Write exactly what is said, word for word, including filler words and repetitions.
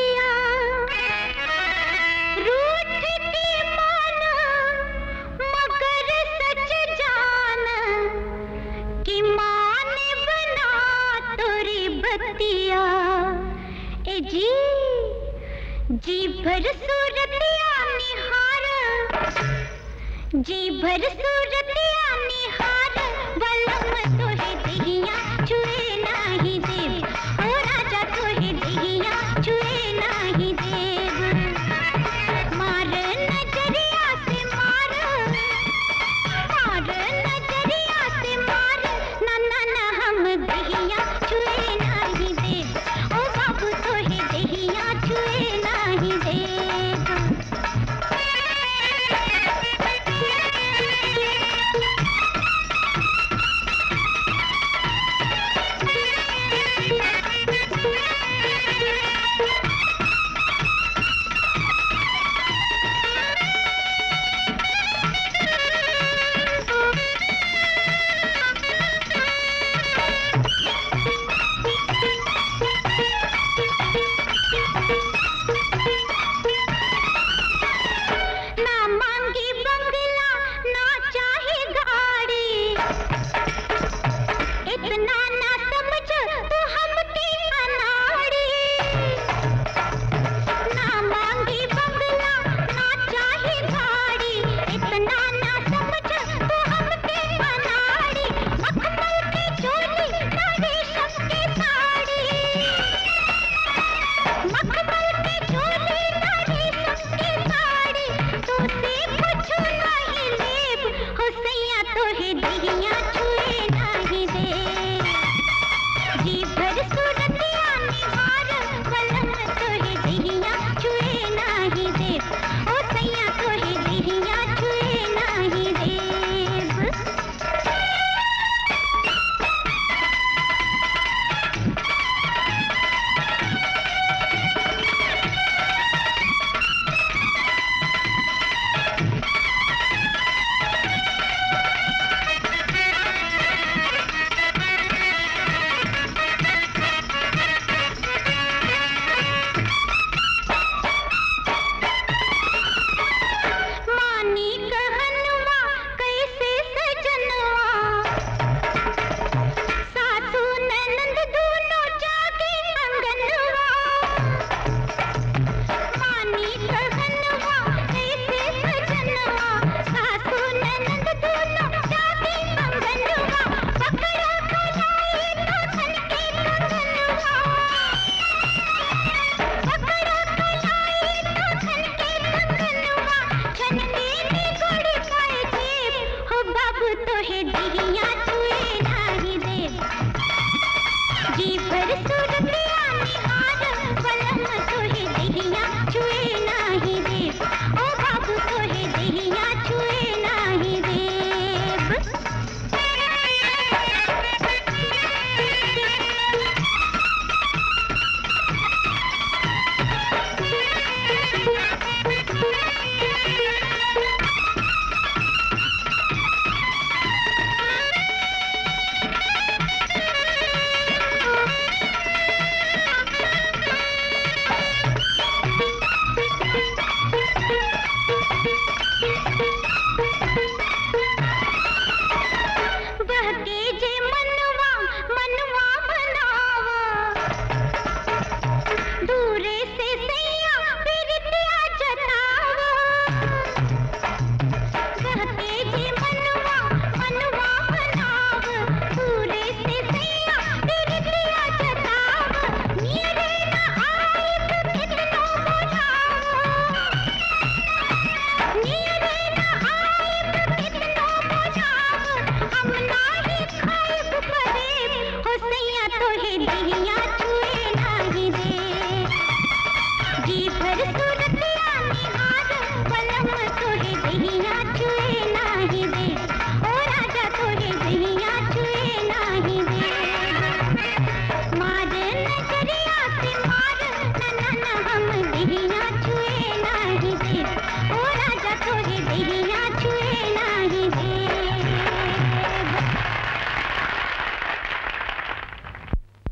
बतिया रूठ के माना मगर सच जाना कि मान बना तोरी बतिया ए जी जी भर सूरतिया निहार जी भर सूरतिया निहार बलम तोहे दिहिया छुए नाही देव ओ राजा तोहे दिहिया छुए नाही देव मार नजरिया से मार मार नजरिया से मार ना ना ना हम दिहिया छुए नाही देव ओ बाबू तोहे दिहिया छुए नाही देव तो है